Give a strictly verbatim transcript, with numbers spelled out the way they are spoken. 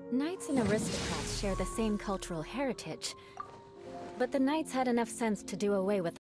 Knights and aristocrats share the same cultural heritage, but the knights had enough sense to do away with